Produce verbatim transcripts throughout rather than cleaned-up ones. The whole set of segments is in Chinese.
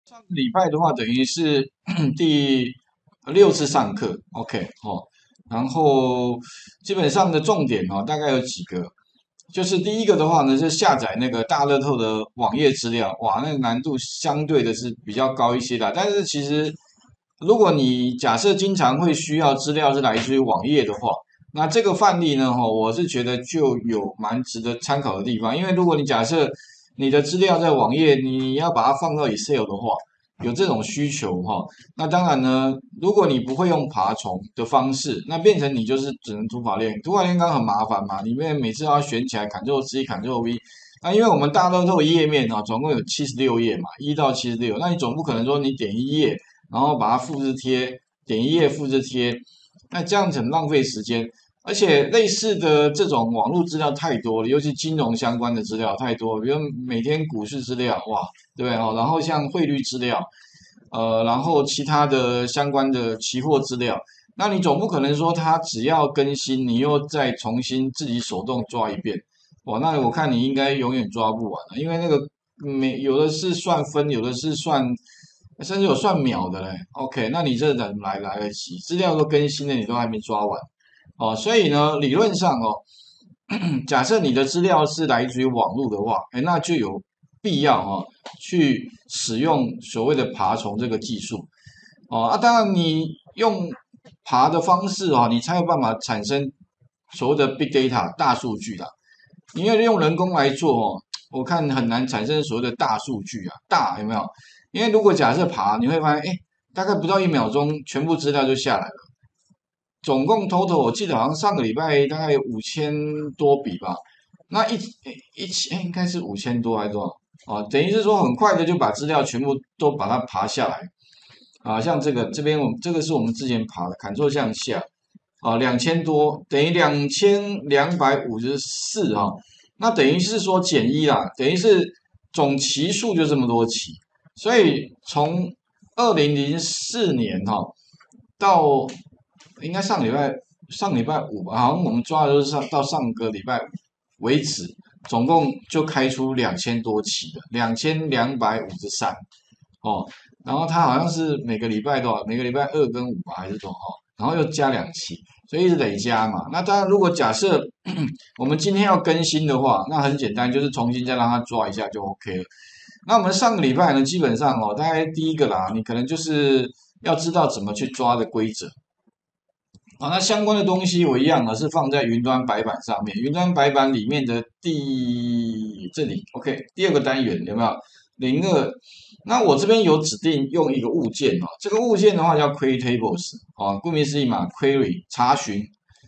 上个礼拜的话，等于是第六次上课，OK 哦。然后基本上的重点哦，大概有几个，就是第一个的话呢，是下载那个大乐透的网页资料，哇，那个难度相对的是比较高一些的。但是其实如果你假设经常会需要资料是来自于网页的话，那这个范例呢，哈，我是觉得就有蛮值得参考的地方。因为如果你假设你的资料在网页，你要把它放到 Excel 的话，有这种需求哈，那当然呢，如果你不会用爬虫的方式，那变成你就是只能土法炼土法炼钢很麻烦嘛，里面每次都要选起来 Ctrl C，Ctrl V。那因为我们大乐透页面啊，总共有七十六页嘛，一到七十六，那你总不可能说你点一页，然后把它复制贴，点一页复制贴，那这样子很浪费时间。而且类似的这种网络资料太多了，尤其金融相关的资料太多了，比如每天股市资料，哇，对不对哦？然后像汇率资料，呃，然后其他的相关的期货资料，那你总不可能说它只要更新，你又再重新自己手动抓一遍，哇，那我看你应该永远抓不完了，因为那个每有的是算分，有的是算，甚至有算秒的嘞。OK，那你这怎么来来得及？资料都更新了，你都还没抓完。哦，所以呢，理论上哦，假设你的资料是来自于网络的话，哎，那就有必要哈、哦、去使用所谓的爬虫这个技术。哦啊，当然你用爬的方式哦，你才有办法产生所谓的 big data 大数据啦。因为用人工来做哦，我看很难产生所谓的大数据啊，大有没有？因为如果假设爬，你会发现，哎，大概不到一秒钟，全部资料就下来了。总共 total 我记得好像上个礼拜大概有五千多笔吧，那一一千应该是五千多还是多少？啊，等于是说很快的就把资料全部都把它爬下来啊，像这个这边我们这个是我们之前爬的，砍错向下啊，两千多等于两千两百五十四哈，那等于是说减一啦，等于是总期数就这么多期，所以从二零零四年哈到应该上礼拜上礼拜五吧，好像我们抓的都是上到上个礼拜五为止，总共就开出两千多期的，两千两百五十三哦。然后它好像是每个礼拜多少？每个礼拜二跟五吧，还是多少？然后又加两期，所以一直累加嘛。那当然，如果假设我们今天要更新的话，那很简单，就是重新再让它抓一下就 OK 了。那我们上个礼拜呢，基本上哦，大概第一个啦，你可能就是要知道怎么去抓的规则。啊，那相关的东西我一样啊，是放在云端白板上面。云端白板里面的第这里，OK，第二个单元有没有？零二，那我这边有指定用一个物件哦，这个物件的话叫 query tables 啊，顾名思义嘛，query 查询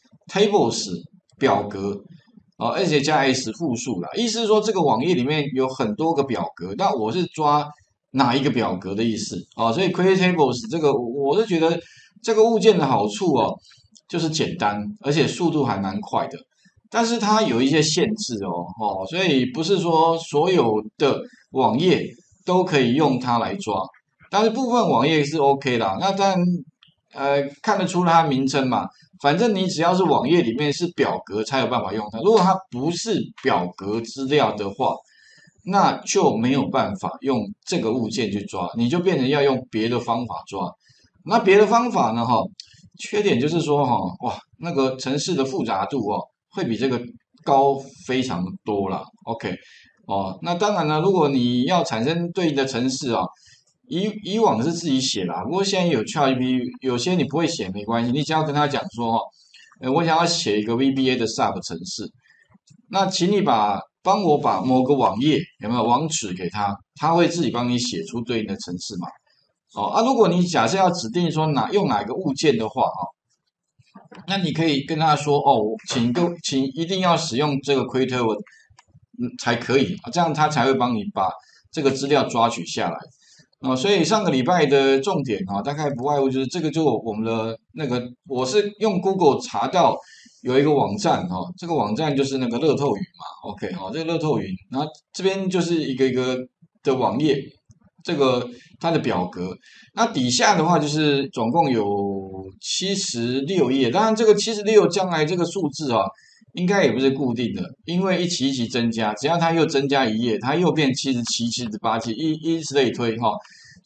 tables 表格哦，而且加 s 复数啦，意思是说这个网页里面有很多个表格，那我是抓哪一个表格的意思啊？所以 query tables 这个我是觉得这个物件的好处哦。就是简单，而且速度还蛮快的，但是它有一些限制哦，哦，所以不是说所有的网页都可以用它来抓，但是部分网页是 OK 啦。那当然，呃，看得出它名称嘛，反正你只要是网页里面是表格才有办法用它，如果它不是表格资料的话，那就没有办法用这个物件去抓，你就变成要用别的方法抓。那别的方法呢？哈，缺点就是说哈，哇，那个城市的复杂度哦，会比这个高非常多啦。OK，哦，那当然了，如果你要产生对应的城市啊，以以往是自己写啦，不过现在有 ChatGPT，有些你不会写没关系，你只要跟他讲说哈，呃，我想要写一个 V B A 的 Sub 城市，那请你把帮我把某个网页有没有网址给他，他会自己帮你写出对应的城市嘛。哦啊，如果你假设要指定说哪用哪个物件的话啊，那你可以跟他说哦，请各请一定要使用这个 Creator 嗯才可以啊，这样他才会帮你把这个资料抓取下来。啊、所以上个礼拜的重点啊，大概不外乎就是这个，就我们的那个，我是用 Google 查到有一个网站哈、这个网站就是那个乐透云嘛，OK，好、这个乐透云，然后这边就是一个一个的网页，这个它的表格，那底下的话就是总共有七十六页，当然这个七十六将来这个数字啊，应该也不是固定的，因为一期一期增加，只要它又增加一页，它又变七十七、七十八期，一以此类推哈。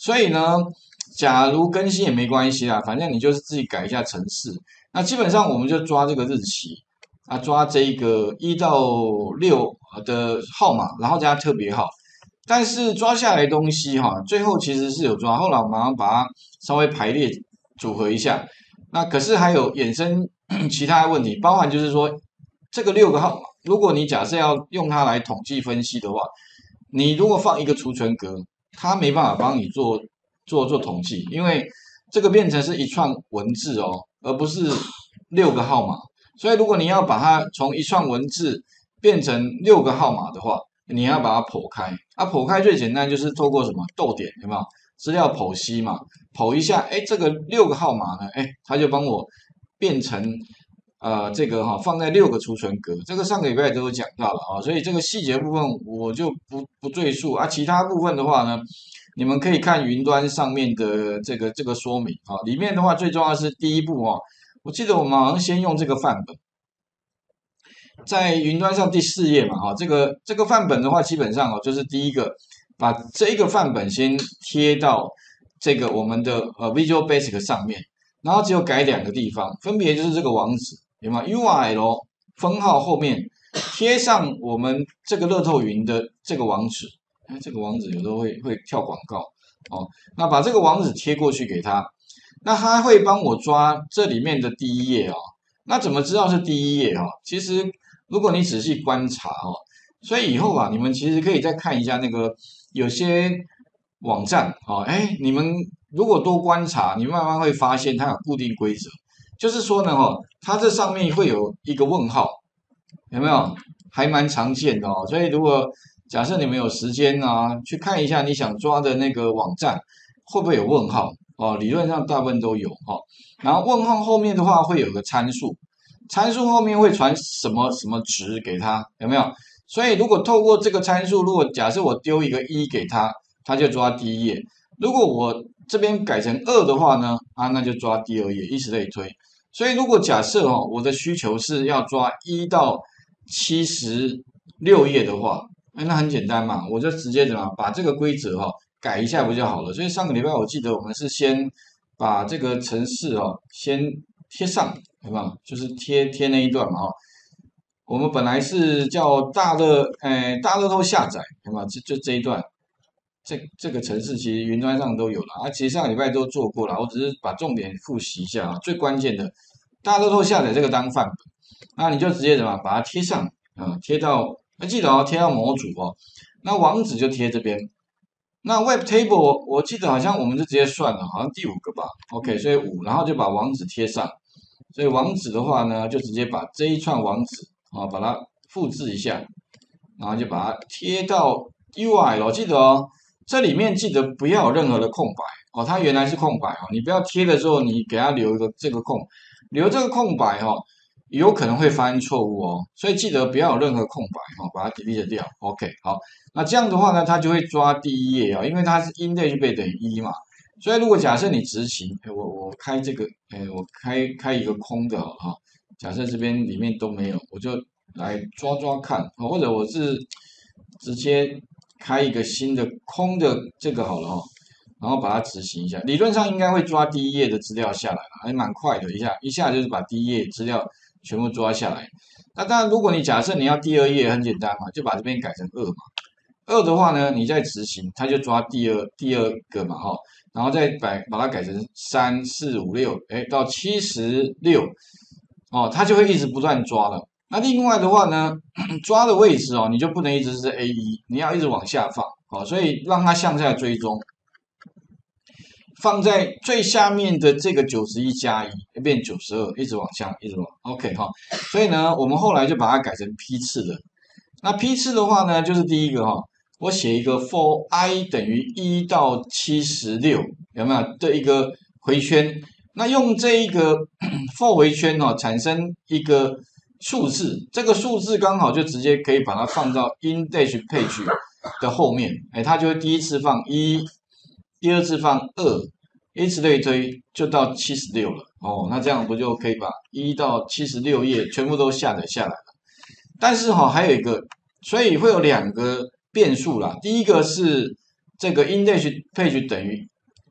所以呢，假如更新也没关系啦，反正你就是自己改一下程式。那基本上我们就抓这个日期啊，抓这一个一到六的号码，然后加特别号。但是抓下来的东西哈，最后其实是有抓，后来我马上把它稍微排列组合一下。那可是还有衍生其他的问题，包含就是说这个六个号码，如果你假设要用它来统计分析的话，你如果放一个储存格，它没办法帮你做做做统计，因为这个变成是一串文字哦，而不是六个号码。所以如果你要把它从一串文字变成六个号码的话，你要把它剖开。啊，剖开最简单就是透过什么逗点，有没有？资料剖析嘛，剖一下，哎，这个六个号码呢，哎，它就帮我变成呃这个哈、放在六个储存格，这个上个礼拜都有讲到了啊，所以这个细节部分我就不不赘述啊，其他部分的话呢，你们可以看云端上面的这个这个说明啊，里面的话最重要的是第一步哦，我记得我们好像先用这个范本。在云端上第四页嘛，哈，这个这个范本的话，基本上哦，就是第一个把这一个范本先贴到这个我们的呃 Visual Basic 上面，然后只有改两个地方，分别就是这个网址，有没有 U R L 分号后面贴上我们这个乐透云的这个网址，哎，这个网址有时候会会跳广告哦，那把这个网址贴过去给他，那他会帮我抓这里面的第一页哦。那怎么知道是第一页哈？其实如果你仔细观察哦，所以以后啊，你们其实可以再看一下那个有些网站哦，哎，你们如果多观察，你慢慢会发现它有固定规则，就是说呢哈，它这上面会有一个问号，有没有？还蛮常见的哦。所以如果假设你们有时间啊，去看一下你想抓的那个网站会不会有问号哦？理论上大部分都有哈。然后问号后面的话会有个参数，参数后面会传什么什么值给他，有没有？所以如果透过这个参数，如果假设我丢一个一给他，他就抓第一页；如果我这边改成二的话呢，啊，那就抓第二页，以此类推。所以如果假设哦，我的需求是要抓一到七十六页的话，哎，那很简单嘛，我就直接怎么把这个规则哈、哦、改一下不就好了？所以上个礼拜我记得我们是先把这个程式哦先贴上，有没有？就是贴贴那一段嘛哈、哦。我们本来是叫大乐，诶，大乐透下载，有没有？就就这一段，这这个程式其实云端上都有了啊，其实上个礼拜都做过了，我只是把重点复习一下啊。最关键的，大乐透下载这个当范本，那你就直接怎么把它贴上啊，贴到，那记得哦，贴到模组哦，那网址就贴这边。那 Web Table 我记得好像我们就直接算了，好像第五个吧 ，OK，所以五，然后就把网址贴上。所以网址的话呢，就直接把这一串网址啊，把它复制一下，然后就把它贴到 U R L。记得哦，这里面记得不要有任何的空白哦，它原来是空白哦，你不要贴的时候你给它留一个这个空，留这个空白哦，有可能会发生错误哦，所以记得不要有任何空白哦，把它 delete 掉。OK， 好，那这样的话呢，它就会抓第一页啊，因为它是 index 倍等于一嘛。所以如果假设你执行，哎，我我开这个，哎，我开开一个空的哈，假设这边里面都没有，我就来抓抓看，或者我是直接开一个新的空的这个好了哈，然后把它执行一下，理论上应该会抓第一页的资料下来了，还蛮快的，一下一下就是把第一页资料全部抓下来。那当然，如果你假设你要第二页，很简单嘛，就把这边改成二嘛。二的话呢，你再执行，它就抓第二第二个嘛哈，然后再把把它改成三四五六，哎，到七十六，哦，它就会一直不断抓了。那另外的话呢，抓的位置哦，你就不能一直是 A 一，你要一直往下放，哦，所以让它向下追踪，放在最下面的这个九十一加一变九十二，一直往下，一直往 OK 哈。所以呢，我们后来就把它改成批次的。那批次的话呢，就是第一个哈。我写一个 for i 等于一到七十六，有没有的一个回圈？那用这一个 for 回圈哦，产生一个数字，这个数字刚好就直接可以把它放到 index page 的后面，哎，它就会第一次放一，第二次放二，以此类推，就到七十六了。哦，那这样不就可以把一到七十六页全部都下载下来了？但是哈、哦，还有一个，所以会有两个变数啦，第一个是这个 index page 等于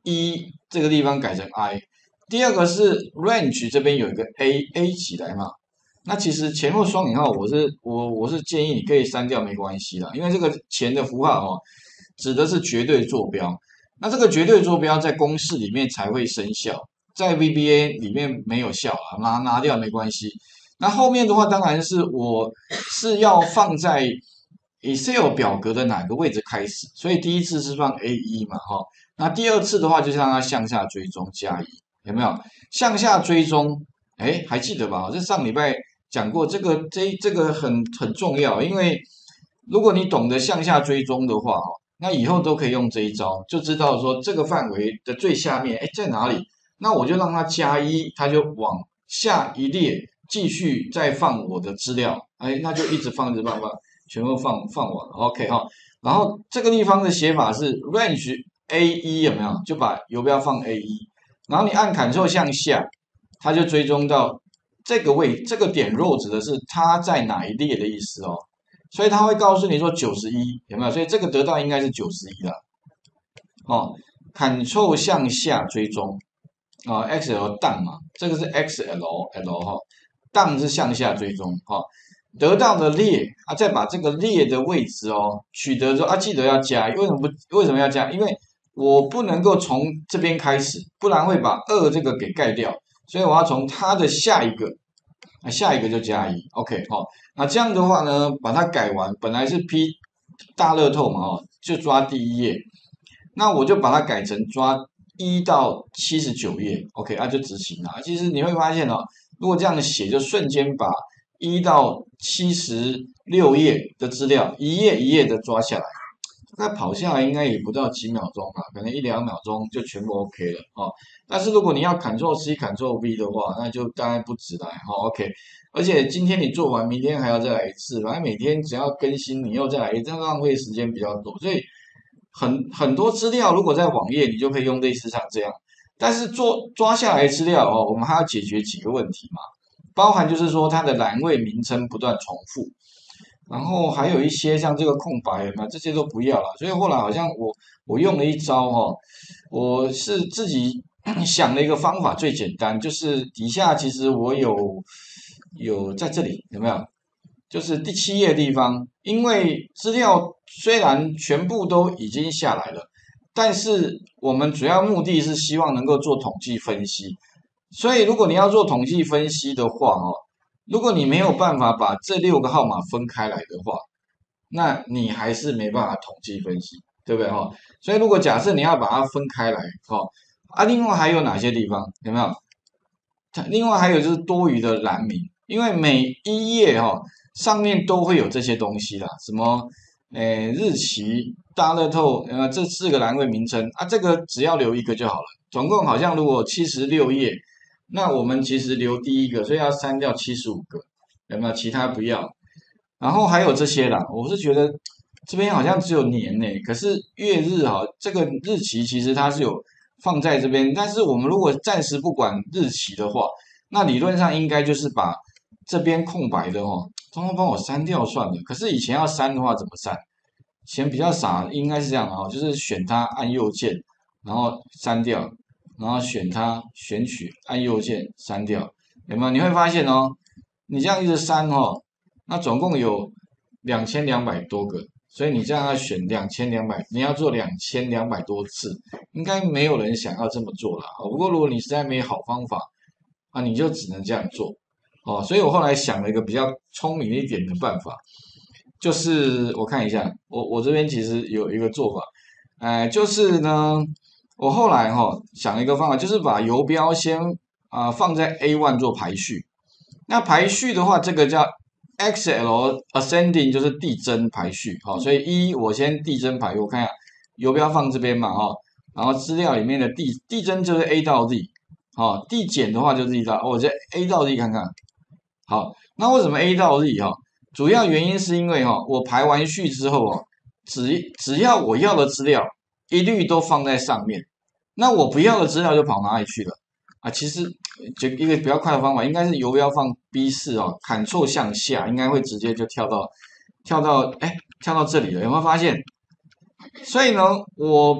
一这个地方改成 I， 第二个是 range 这边有一个 A A 起来嘛，那其实前后双引号我是我我是建议你可以删掉没关系啦，因为这个前的符号哦指的是绝对坐标，那这个绝对坐标在公式里面才会生效，在 V B A 里面没有效啊，拿拿掉没关系。那后面的话当然是我是要放在 Excel 表格的哪个位置开始，所以第一次是放 A 一 嘛，哈、哦，那第二次的话就是让它向下追踪加一，有没有？向下追踪，哎，还记得吧？这上礼拜讲过，这个这这个很很重要，因为如果你懂得向下追踪的话，哦，那以后都可以用这一招，就知道说这个范围的最下面，哎，在哪里？那我就让它加一，它就往下一列继续再放我的资料，哎，那就一直放，一直放，放，全部放放完了 ，OK 哈。然后这个地方的写法是 range A 一 有没有？就把游标放 A 一，然后你按 Ctrl 向下，它就追踪到这个位，这个点 row 指的是它在哪一列的意思哦。所以它会告诉你说九十一有没有？所以这个得到应该是九十一了。哦 ，Ctrl 向下追踪啊 ，X L down 嘛，这个是 X L L 哈 ，down 是向下追踪哈、哦，得到的列啊，再把这个列的位置哦取得之后啊，记得要加，为什么不？为什么要加？因为我不能够从这边开始，不然会把二这个给盖掉，所以我要从它的下一个。那下一个就加一 ，OK 好、哦，那这样的话呢，把它改完，本来是 P 大乐透嘛哦，就抓第一页，那我就把它改成抓一到七十九页 ，OK 啊就执行了。其实你会发现哦，如果这样写，就瞬间把一到七十六页的资料一页一页的抓下来，那跑下来应该也不到几秒钟吧，可能一两秒钟就全部 OK 了哦。但是如果你要 Ctrl C Ctrl V 的话，那就当然不止来哈、哦、OK。而且今天你做完，明天还要再来一次，反正每天只要更新，你又再来一次，这样浪费时间比较多。所以很很多资料如果在网页，你就可以用类似像这样。但是做抓下来资料哦，我们还要解决几个问题嘛，包含就是说它的栏位名称不断重复。然后还有一些像这个空白嘛，这些都不要了。所以后来好像我我用了一招哈、哦，我是自己想了一个方法，最简单就是底下其实我有有在这里有没有？就是第七页地方，因为资料虽然全部都已经下来了，但是我们主要目的是希望能够做统计分析。所以如果你要做统计分析的话哦，如果你没有办法把这六个号码分开来的话，那你还是没办法统计分析，对不对哈？所以如果假设你要把它分开来，哦，啊，另外还有哪些地方有没有？另外还有就是多余的栏名，因为每一页哈、哦、上面都会有这些东西啦，什么诶日期、大乐透，呃这四个栏位名称啊，这个只要留一个就好了。总共好像如果七十六页，那我们其实留第一个，所以要删掉七十五个，有没有？其他不要。然后还有这些啦，我是觉得这边好像只有年呢，可是月日哈，这个日期其实它是有放在这边，但是我们如果暂时不管日期的话，那理论上应该就是把这边空白的哈，通通帮我删掉算了。可是以前要删的话怎么删？以前比较傻，应该是这样的哈，就是选它按右键，然后删掉，然后选它选取按右键删掉，有没有？你会发现哦，你这样一直删哦。那总共有两千两百多个，所以你这样要选两千两百，你要做两千两百多次，应该没有人想要这么做了。不过如果你实在没好方法，啊，你就只能这样做。哦，所以我后来想了一个比较聪明一点的办法，就是我看一下，我我这边其实有一个做法，哎，就是呢，我后来哈、哦、想了一个方法，就是把游标先啊、呃、放在 A 一 做排序。那排序的话，这个叫 X L ascending 就是递增排序，好，所以一我先递增排序，我看一下游标放这边嘛，哈，然后资料里面的递递增就是 A 到 Z， 好，递减的话就是 Z 到，哦我这 A 到 Z 看看，好，那为什么 A 到 Z 哈？主要原因是因为哈，我排完序之后哦，只只要我要的资料一律都放在上面，那我不要的资料就跑哪里去了？啊，其实就一个比较快的方法，应该是游标放 B 四 哦，Ctrl 向下，应该会直接就跳到跳到哎跳到这里了，有没有发现？所以呢，我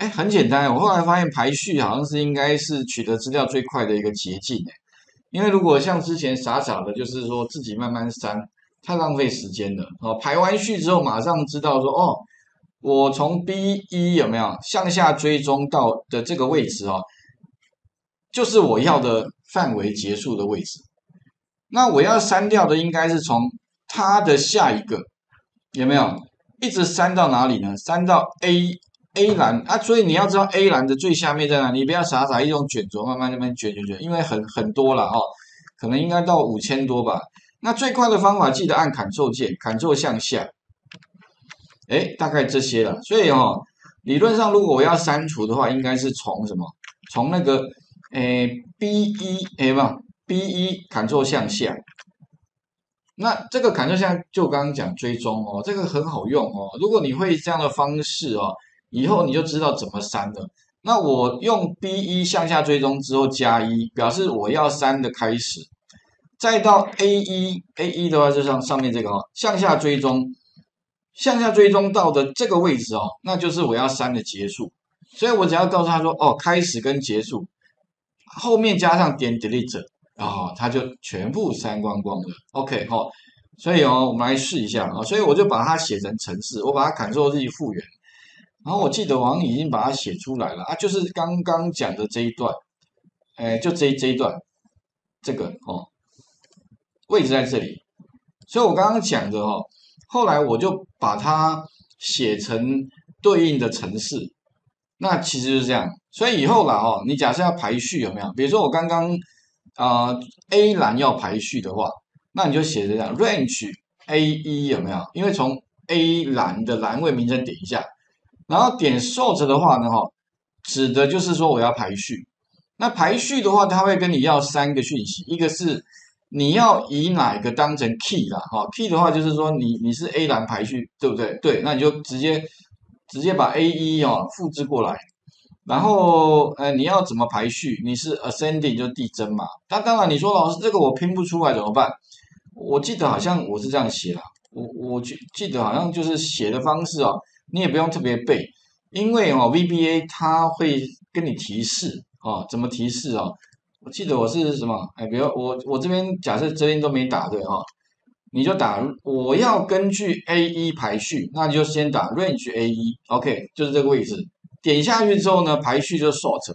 哎，很简单，我后来发现排序好像是应该是取得资料最快的一个捷径哎，因为如果像之前傻傻的，就是说自己慢慢删，太浪费时间了哦。排完序之后，马上知道说哦，我从 B 一有没有向下追踪到的这个位置哦，就是我要的范围结束的位置。那我要删掉的应该是从它的下一个有没有一直删到哪里呢？删到 A A 栏啊，所以你要知道 A 栏的最下面在哪，你不要傻傻一种卷轴慢慢那边卷卷卷，因为很很多了哦，可能应该到五千多吧。那最快的方法记得按 Ctrl 键 ，Ctrl 向下，哎，大概这些了。所以哦，理论上如果我要删除的话，应该是从什么？从那个诶 B 一诶嘛 B 一 Ctrl 向下。那这个 Ctrl 向下就刚刚讲追踪哦，这个很好用哦。如果你会这样的方式哦，以后你就知道怎么删了。那我用 B 一 向下追踪之后加一，表示我要删的开始。再到 A 一 A 一 的话，就像上面这个哦，向下追踪，向下追踪到的这个位置哦，那就是我要删的结束。所以我只要告诉他说哦，开始跟结束，后面加上点 delete 啊、哦，它就全部删光光了。OK 哦，所以哦，我们来试一下啊、哦，所以我就把它写成程式，我把它 Ctrl Z 复原，然后我记得我好像已经把它写出来了啊，就是刚刚讲的这一段，哎，就这这一段，这个哦。位置在这里，所以我刚刚讲的哦，后来我就把它写成对应的程式，那其实就是这样。所以以后啦哦，你假设要排序有没有？比如说我刚刚啊、呃、A 栏要排序的话，那你就写这样 range A 一有没有？因为从 A 栏的栏位名称点一下，然后点 sort 的话呢哈，指的就是说我要排序。那排序的话，它会跟你要三个讯息，一个是你要以哪个当成 key 啦，哈 key 的话就是说你你是 A 栏排序，对不对？对，那你就直接直接把 A 一 哦复制过来，然后呃你要怎么排序？你是 ascending 就递增嘛。那当然你说老师这个我拼不出来怎么办？我记得好像我是这样写啦，我我记记得好像就是写的方式哦，你也不用特别背，因为哦 V B A 它会跟你提示哦，怎么提示哦？我记得我是什么？哎，比如我我这边假设这边都没打对哈、哦，你就打我要根据 A 一 排序，那你就先打 range A 一 ，OK， 就是这个位置。点下去之后呢，排序就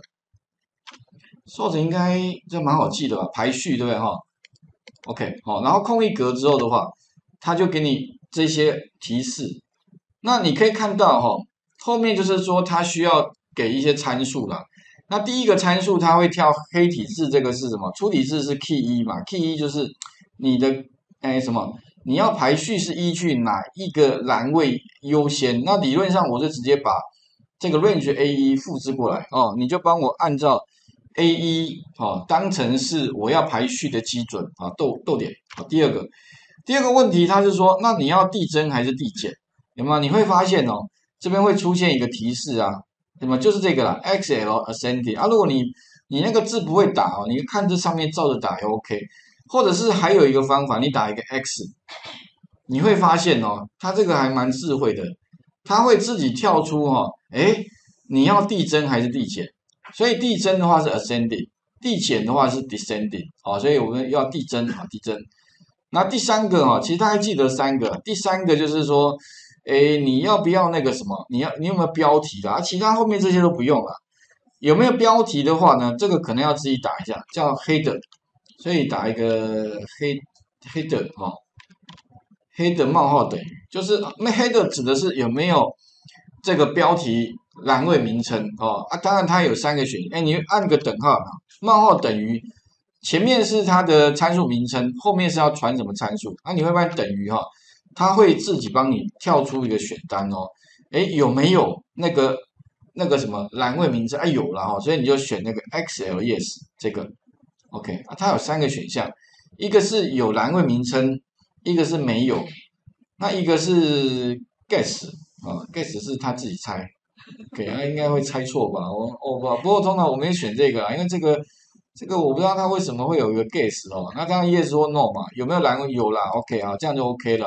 sort，sort 应该这蛮好记的吧？排序对不对哈？OK， 好，然后空一格之后的话，它就给你这些提示。那你可以看到哈、哦，后面就是说它需要给一些参数啦。那第一个参数它会跳黑体字，这个是什么？粗体字是 key 一嘛 ？key 一就是你的哎什么？你要排序是依据哪一个栏位优先？那理论上我就直接把这个 range A 一 复制过来哦，你就帮我按照 A 一 哦当成是我要排序的基准啊，逗逗点啊。第二个，第二个问题它是说，那你要递增还是递减？有没有？你会发现哦，这边会出现一个提示啊，什么就是这个啦 ，X L ascending 啊。如果你你那个字不会打哦，你看这上面照着打也 OK， 或者是还有一个方法，你打一个 X， 你会发现哦，它这个还蛮智慧的，它会自己跳出哦，诶，你要递增还是递减？所以递增的话是 ascending， 递减的话是 descending 哦，所以我们要递增啊，递增。那第三个哈，其实大家记得三个，第三个就是说，诶，你要不要那个什么？你要你有没有标题啦？其他后面这些都不用了。有没有标题的话呢？这个可能要自己打一下，叫 header， 所以打一个 head header 哈、哦、，header 冒号等于，就是那 header 指的是有没有这个标题栏位名称哦啊，当然它有三个选项，哎，你按个等号，冒号等于。前面是它的参数名称，后面是要传什么参数？那、啊、你会发现等于哈，它会自己帮你跳出一个选单哦。诶，有没有那个那个什么栏位名称？哎，有了哈，所以你就选那个 X L yes 这个 OK 啊，它有三个选项，一个是有栏位名称，一个是没有，那一个是 guess 啊 ，guess 是他自己猜，OK， 他应该会猜错吧？我哦不，不过通常我没选这个啊，因为这个。这个我不知道它为什么会有一个 guess 哦，那当然 yes 或 no 嘛，有没有栏位有啦 ，OK 啊，这样就 OK 了。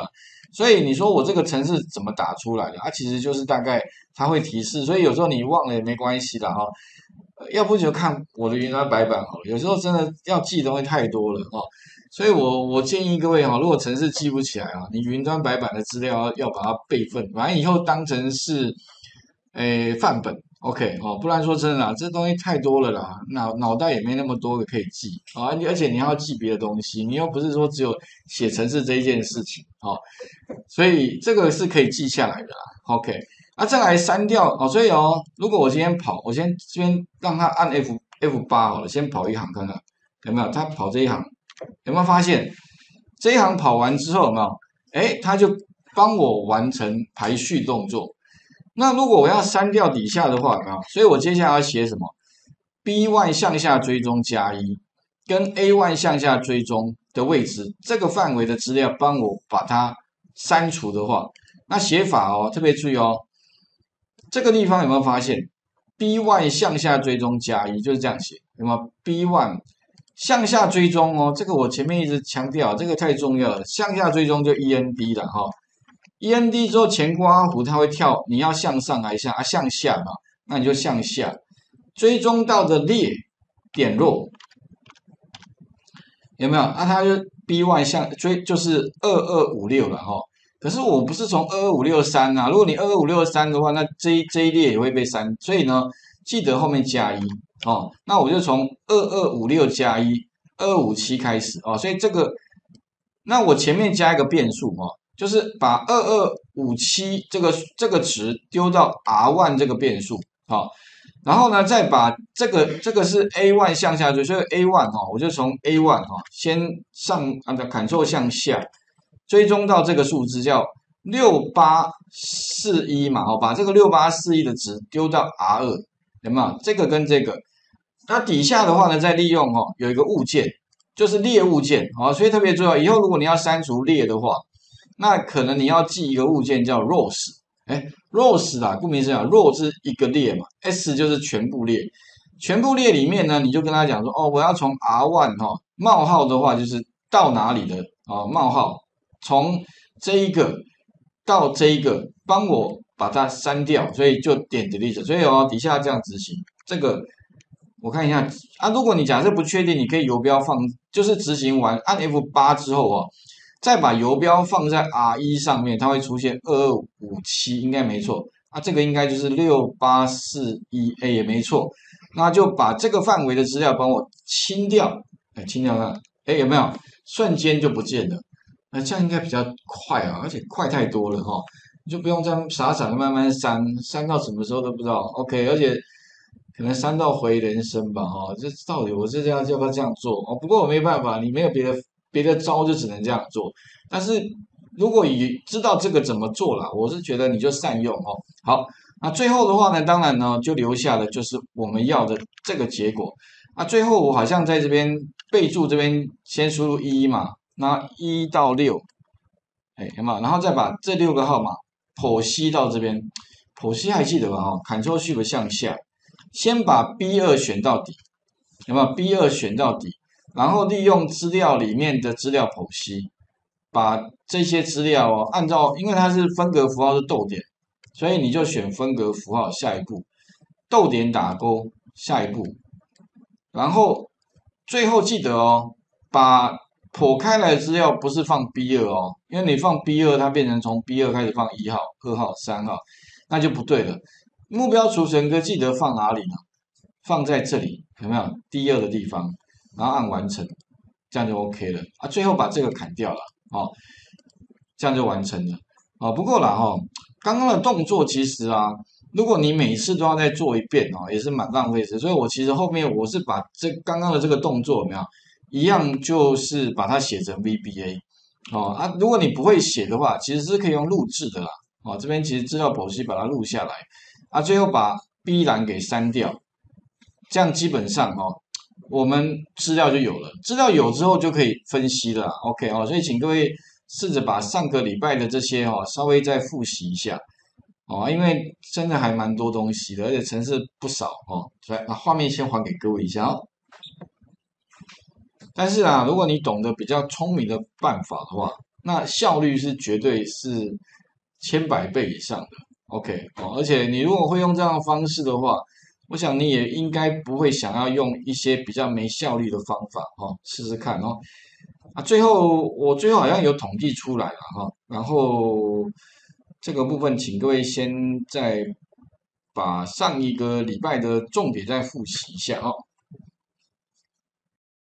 所以你说我这个程式怎么打出来的？它、啊、其实就是大概它会提示，所以有时候你忘了也没关系啦哈、呃要不就看我的云端白板好了。有时候真的要记的东西太多了哦，所以我我建议各位哈、如果程式记不起来啊，你云端白板的资料要要把它备份，反正以后当成是诶范本。OK 哦，不然说真的啦，这东西太多了啦，脑脑袋也没那么多个可以记啊，而且你还要记别的东西，你又不是说只有写程式这一件事情哦，所以这个是可以记下来的啦。OK，啊，再来删掉哦，所以哦，如果我今天跑，我先这边让他按 F F 八好了，先跑一行看看有没有，他跑这一行有没有发现这一行跑完之后有没有？哎，他就帮我完成排序动作。那如果我要删掉底下的话，有没有？所以我接下来要写什么 ？B one 向下追踪加一，跟 A one 向下追踪的位置，这个范围的资料帮我把它删除的话，那写法哦，特别注意哦，这个地方有没有发现 ？B one 向下追踪加一就是这样写，有没有 ？B one 向下追踪哦，这个我前面一直强调，这个太重要了，向下追踪就 E N D 了哈、哦。E N D 之后前括弧它会跳，你要向上还是向啊向下嘛？那你就向下追踪到的列点弱有没有？那、啊、它就 B one 向追就是二二五六了哈。可是我不是从二二五六三啊，如果你二二五六三的话，那这一这一列也会被删，所以呢，记得后面加一哦。那我就从二二五六加一二五七开始哦，所以这个那我前面加一个变数哦。就是把二二五七这个这个值丢到 R one 这个变数，好、哦，然后呢再把这个这个是 A one 向下追，所以 A one 哈、哦，我就从 A one 哈、哦、先上按照 Ctrl 向下追踪到这个数字叫六八四一嘛，哦，把这个六八四一的值丢到 R 二，有没有？这个跟这个，那底下的话呢，再利用哦有一个物件，就是列物件，好、哦，所以特别重要，以后如果你要删除列的话。那可能你要记一个物件叫 rows， 哎 ，rows 啊，顾名思义 ，row 是一个列嘛 ，s 就是全部列，全部列里面呢，你就跟他讲说，哦，我要从 R one 哈、哦、冒号的话就是到哪里的啊、哦、冒号，从这一个到这一个，帮我把它删掉，所以就点 delete， 所以哦底下这样执行，这个我看一下啊，如果你假设不确定，你可以游标放，就是执行完按 F 八之后哦。再把游标放在 R 一 上面，它会出现二二五七，应该没错。啊，这个应该就是六八四一 A 也没错。那就把这个范围的资料帮我清掉，哎，清掉看，哎，有没有？瞬间就不见了。那这样应该比较快啊，而且快太多了哈、哦，你就不用再傻傻的慢慢删，删到什么时候都不知道。OK， 而且可能删到回人生吧哈、哦，这到底我是这样要不要这样做哦？不过我没办法，你没有别的。别的招就只能这样做，但是如果你知道这个怎么做啦，我是觉得你就善用哦。好，那最后的话呢，当然呢就留下的就是我们要的这个结果。那最后我好像在这边备注这边先输入一嘛，那一到六，哎，有没有？然后再把这六个号码剖析到这边，剖析还记得吧？哈、哦、，Ctrl Shift 向下，先把 B 二选到底，有没有 ？B 二选到底。然后利用资料里面的资料剖析，把这些资料哦，按照因为它是分隔符号是逗点，所以你就选分隔符号下一步，逗点打勾下一步，然后最后记得哦，把剖开来的资料不是放 B 二 哦，因为你放 B 二，它变成从 B 二开始放一号、二号、三号，那就不对了。目标储存格记得放哪里呢？放在这里，有没有？第二的地方。然后按完成，这样就 OK 了啊。最后把这个砍掉了，哦，这样就完成了哦。不过啦，哈、哦，刚刚的动作其实啊，如果你每次都要再做一遍哦，也是蛮浪费时间。所以我其实后面我是把这刚刚的这个动作有没有一样，就是把它写成 V B A 哦啊。如果你不会写的话，其实是可以用录制的啦。哦，这边其实资料剖析把它录下来啊，最后把 B 栏给删掉，这样基本上哦。我们资料就有了，资料有之后就可以分析了 ，OK 哦，所以请各位试着把上个礼拜的这些哦稍微再复习一下哦，因为真的还蛮多东西的，而且程式不少哦。来，把画面先还给各位一下哦。但是啊，如果你懂得比较聪明的办法的话， 那效率是绝对是千百倍以上的。OK 哦，而且你如果会用这样的方式的话，我想你也应该不会想要用一些比较没效率的方法哦，试试看哦。啊，最后我最后好像有统计出来了哈，然后这个部分请各位先再把上一个礼拜的重点再复习一下哦。